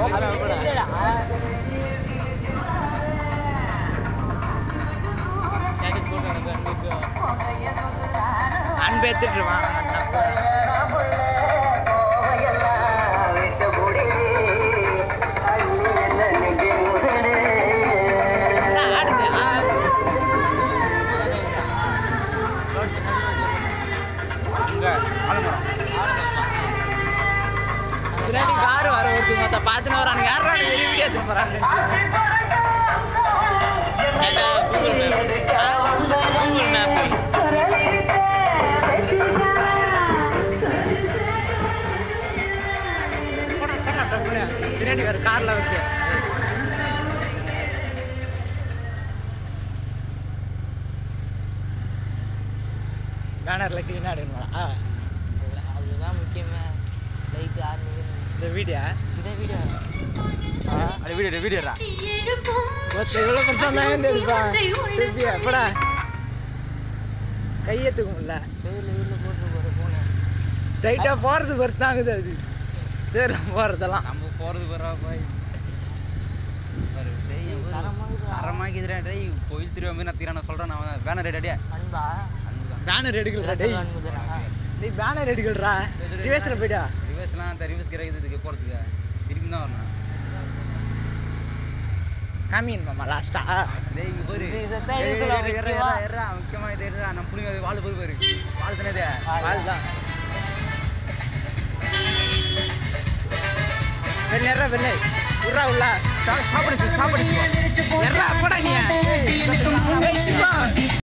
அன்பேத்துட்டுருவான் பின்னாடி கார் வர ஒருத்தர் மொத்த பார்த்துன்னு வரானுங்க யாரும் வீடியோ எடுத்துன்னு போறாங்க கூகுள் மேப் பின்னாடி வேற கார்ல வச்சு பேனர்ல கிளீனா எடுக்கணுமா அதுதான் முக்கியமே லைட் ஆர்மி இந்த வீடியோ வீடியோடா இவ்வளோ பெருசாக இருந்தாங்க எடுப்பான் திருப்பி எப்படா கையெத்துக்க முடியல டைட்டாக போகிறது பொறுத்தாங்குது அது சரி போகிறதெல்லாம் நம்ம போகிறது போகிறா போய் தரமாக்கிதுடா டே கோயில் திரும்ப மாதிரி நான் தீரான சொல்கிறேன் நான் பேனர் ரெடியா பேனர் எடுக்கலடா டேய் நீ பேனர் எடுக்கலடா ரிவர்ஸில் போய்டா ரிவர்ஸ்லாம் அந்த ரிவர்ஸ் கிடைக்கிறதுக்கு போகிறதுக்கு திரும்பி தான் வரணும் காமியன் மாமா லாஸ்டா டேய் இங்கே போரு முக்கியமாக இது நம்ம புள்ளிங்க வாழ் போய் பாரு வாழ் தானே இது வாழ் தான் வெள்ளை வெள்ளை உர்றா உள்ள ஸ்டாப் பண்ணிச்சு எர்றா